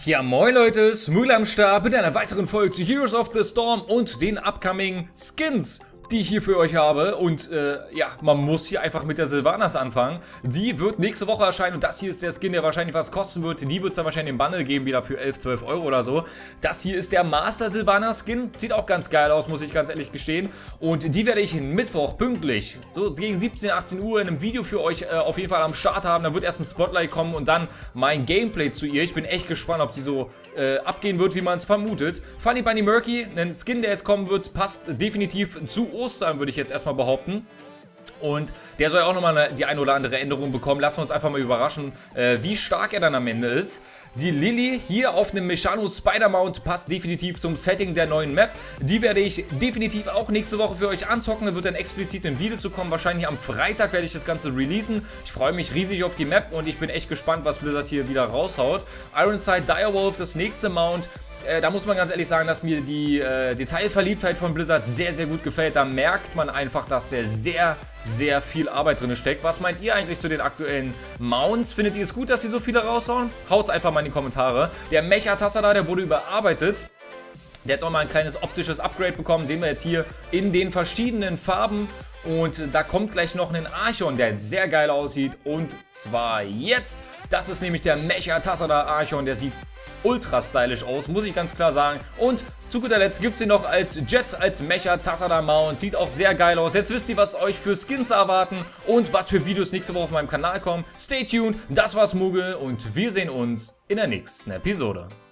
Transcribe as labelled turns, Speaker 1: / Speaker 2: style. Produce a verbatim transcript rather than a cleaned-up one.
Speaker 1: Ja, moin Leute, Smoogle am Start mit einer weiteren Folge zu Heroes of the Storm und den upcoming Skins, die ich hier für euch habe. Und äh, ja, man muss hier einfach mit der Sylvanas anfangen. Die wird nächste Woche erscheinen und das hier ist der Skin, der wahrscheinlich was kosten wird. Die wird es dann wahrscheinlich im Bundle geben, wieder für elf, zwölf Euro oder so. Das hier ist der Master Sylvanas Skin. Sieht auch ganz geil aus, muss ich ganz ehrlich gestehen. Und die werde ich Mittwoch pünktlich, so gegen siebzehn, achtzehn Uhr in einem Video für euch äh, auf jeden Fall am Start haben. Da wird erst ein Spotlight kommen und dann mein Gameplay zu ihr. Ich bin echt gespannt, ob sie so äh, abgehen wird, wie man es vermutet. Funny Bunny Murky, ein Skin, der jetzt kommen wird, passt definitiv zu Ostern, würde ich jetzt erstmal behaupten. Und der soll auch nochmal die ein oder andere Änderung bekommen. Lassen wir uns einfach mal überraschen, äh, wie stark er dann am Ende ist. Die Lily hier auf einem Mechano Spider Mount passt definitiv zum Setting der neuen Map. Die werde ich definitiv auch nächste Woche für euch anzocken. Da wird dann explizit ein Video zu kommen. Wahrscheinlich am Freitag werde ich das Ganze releasen. Ich freue mich riesig auf die Map und ich bin echt gespannt, was Blizzard hier wieder raushaut. Ironside Direwolf, das nächste Mount. Äh, da muss man ganz ehrlich sagen, dass mir die äh, Detailverliebtheit von Blizzard sehr, sehr gut gefällt. Da merkt man einfach, dass der sehr, sehr viel Arbeit drin steckt. Was meint ihr eigentlich zu den aktuellen Mounts? Findet ihr es gut, dass sie so viele raushauen? Haut einfach mal in die Kommentare. Der Mecha Tassada, der wurde überarbeitet. Der hat nochmal ein kleines optisches Upgrade bekommen. Sehen wir jetzt hier in den verschiedenen Farben. Und da kommt gleich noch ein Archon, der sehr geil aussieht. Und zwar jetzt. Das ist nämlich der Mecha Tassada Archon. Der sieht ultra stylisch aus, muss ich ganz klar sagen. Und zu guter Letzt gibt es ihn noch als Jet, als Mecha Tassada Mount. Sieht auch sehr geil aus. Jetzt wisst ihr, was euch für Skins erwarten und was für Videos nächste Woche auf meinem Kanal kommen. Stay tuned, das war Smoogle und wir sehen uns in der nächsten Episode.